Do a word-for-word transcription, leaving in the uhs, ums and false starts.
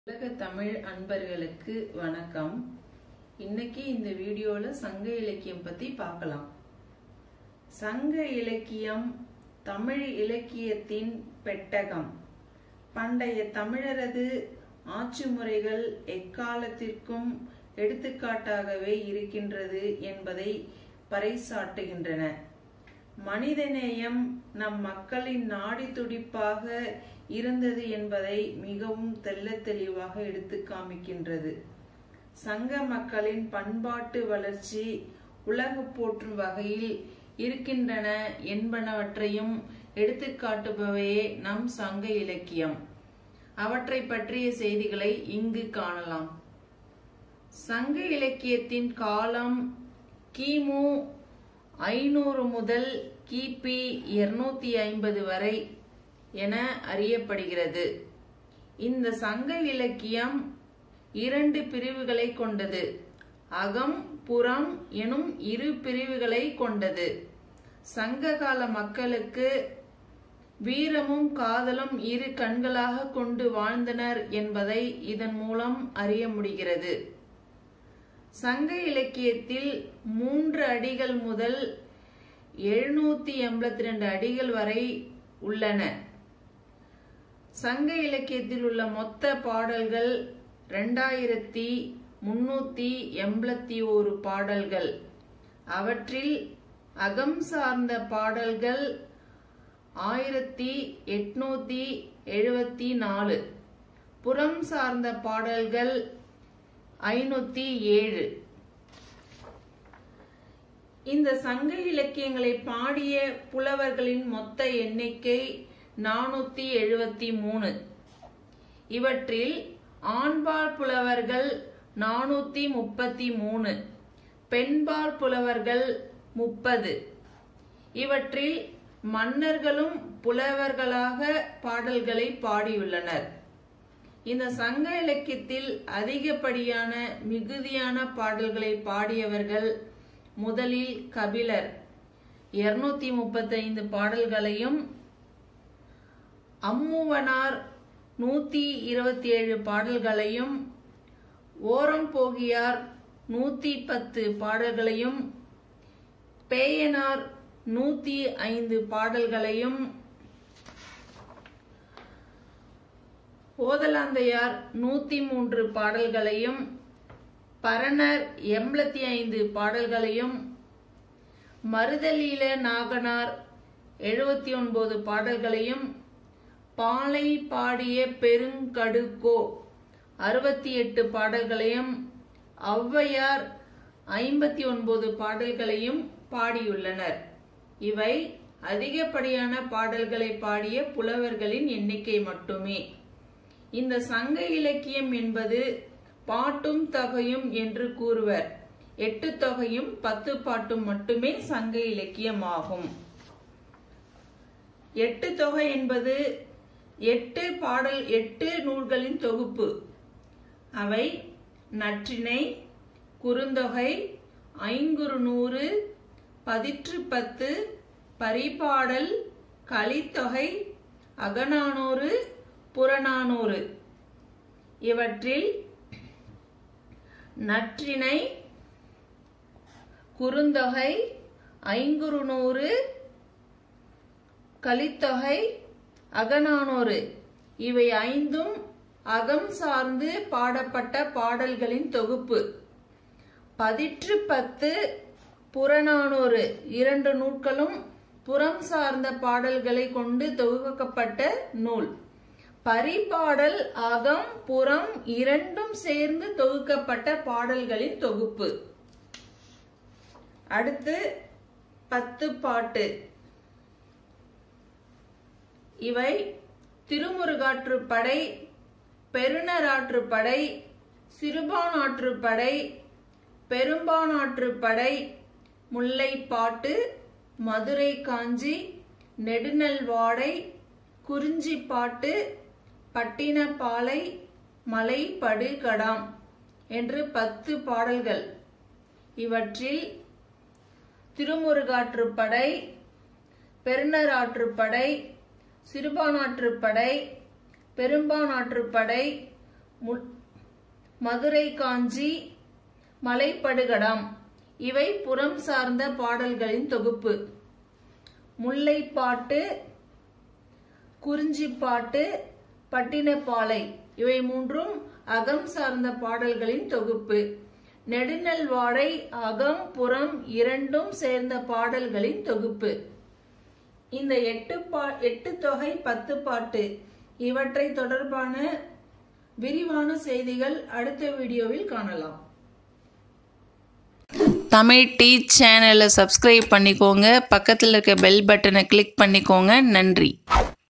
உலக தமிழ் அன்பர்களுக்கு வணக்கம். இன்னைக்கு இந்த வீடியோல சங்க இலக்கியம் பத்தி பார்க்கலாம். சங்க இலக்கியம் தமிழ் இலக்கியத்தின் பெட்டகம். பண்டைய தமிழரது ஆட்சி முறைகள் எக்காலத்திற்கும் எடுத்துக்காட்டாகவே இருக்கின்றது என்பதை பறைசாட்டுகின்றன. மனிதநேயம் நம் மக்களின் நாடி துடிப்பாக இருந்தது என்பதை மிகவும் தெள்ளத் தெளிவாக எடுத்து காமிக்கின்றது. சங்க மக்களின் பண்பாட்டு வளர்ச்சி உலக போற்றும் வகையில் இருக்கின்றன என்பனவற்றையும் எடுத்துக்காட்டுபவையே நம் சங்க இலக்கியம். அவற்றை பற்றிய செய்திகளை இங்கு காணலாம். சங்க இலக்கியத்தின் காலம் கிமு ஐநூறு முதல் கிபி இருநூத்தி ஐம்பது வரை என அறியப்படுகிறது. இந்த சங்க இலக்கியம் இரண்டு பிரிவுகளை கொண்டது. அகம் புறம் எனும் இரு பிரிவுகளை கொண்டது. சங்ககால மக்களுக்கு வீரமும் காதலும் இரு கண்களாக கொண்டு வாழ்ந்தனர் என்பதை இதன் மூலம் அறிய முடிகிறது. சங்க இலக்கியத்தில் மூன்று அடிகள் முதல் எழுநூத்தி எண்பத்தி ரெண்டு அடிகள் வரை உள்ளன. சங்க இலக்கியத்தில் உள்ள மொத்த பாடல்கள் இரண்டாயிரத்தி முன்னூத்தி எண்பத்தி ஓரு பாடல்கள். அவற்றில் அகம் சார்ந்த பாடல்கள் ஆயிரத்தி எட்நூத்தி எழுபத்தி நாலு, புறம் சார்ந்த பாடல்கள் ஐநூத்தி ஏழு. இந்த சங்க இலக்கியங்களை பாடிய புலவர்களின் மொத்த எண்ணிக்கை நானூத்தி எழுபத்தி மூணு. இவற்றில் ஆண்பால் புலவர்கள் நானூத்தி முப்பத்தி மூணு, பெண்பால் புலவர்கள் முப்பது. இவற்றில் மன்னர்களும் புலவர்களாக பாடல்களை பாடியுள்ளனர். இந்த சங்க இலக்கியத்தில் அதிகப்படியான மிகுதியான பாடல்களை பாடியவர்கள் முதலில் கபிலர் இருநூத்தி முப்பத்தி ஐந்து பாடல்களையும், அம்முவனார் நூத்தி இருபத்தி ஏழு பாடல்களையும், ஓரம்போகியார் நூத்தி பத்து பாடல்களையும், பேயனார் நூத்தி ஐந்து பாடல்களையும், ஓதலாந்தையார் நூத்தி மூன்று பாடல்களையும், பரணர் எண்பத்தி ஐந்து பாடல்களையும், மருதலீல நாகனார் எழுபத்தி ஒன்பது பாடல்களையும், பாலை பாடிய பெருங்கடுக்கோ அறுபத்தி எட்டு பாடல்களையும், ஔவையார் ஐம்பத்தி ஒன்பது பாடல்களையும் பாடியுள்ளனர். இவை அதிகப்படியான பாடல்களை பாடிய புலவர்களின் எண்ணிக்கை மட்டுமே. இந்த சங்க இலக்கியம் என்பது பாட்டும் தொகையும் என்று கூறுவர். எட்டு தொகையும் பத்து பாட்டும் மட்டுமே சங்க இலக்கியம் ஆகும். எட்டு தொகை என்பது எட்டு பாடல் எட்டு நூல்களின் தொகுப்பு. அவை நற்றிணை, குறுந்தொகை, ஐங்குறுநூறு, பதிற்று பத்து, பரிபாடல், கலித்தொகை, அகநானூறு, புறநானூறு. இவற்றில் நற்றிணை, குறுந்தொகை, ஐங்குறுநூறு, கலித்தொகை, அகநானூறு இவை ஐந்தும் அகம் சார்ந்து பாடப்பட்ட பாடல்களின் தொகுப்பு. பதிற்று பத்து, புறநானூறு இரண்டு நூல்களும் புறம் சார்ந்த பாடல்களை கொண்டு தொகுக்கப்பட்ட நூல். பரிபாடல் அகம் புறம் இரண்டும் சேர்ந்து தொகுக்கப்பட்ட பாடல்களின் தொகுப்பு. அடுத்து பத்து பாட்டு. இவை திருமுருகாற்றுப்படை, பெருநராற்றுப்படை, சிறுபானாற்றுப்படை, பெரும்பானாற்றுப்படை, முல்லைப்பாட்டு, மதுரை காஞ்சி, நெடுநல்வாடை, குறிஞ்சிப்பாட்டு, பட்டினப்பாலை, மலைபடுகடாம் என்று பத்து பாடல்கள். இவற்றில் திருமுருகாற்றுப்படை, பெருநராற்றுப்படை, சிறுபானாற்றுப்படை, பெரும்பானாற்றுப்படை, மதுரை காஞ்சி, மலைப்படுகடம் இவை புறம் சார்ந்த பாடல்களின் தொகுப்பு. முல்லைப்பாட்டு, குறிஞ்சிப்பாட்டு, பட்டினப்பாலை இவை மூன்றும் அகம் சார்ந்த பாடல்களின் தொகுப்பு. நெடுநல்வாடை அகம் புறம் இரண்டும் சேர்ந்த பாடல்களின் தொகுப்பு. இந்த எட்டு பா எட்டு தொகை பத்து பாட்டு இவற்றை தொடர்பான விரிவான செய்திகள் அடுத்த வீடியோவில் காணலாம். தமிழ் டீச் சேனலை சப்ஸ்கிரைப் பண்ணிக்கோங்க. பக்கத்தில் இருக்க பெல் பட்டனை கிளிக் பண்ணிக்கோங்க. நன்றி.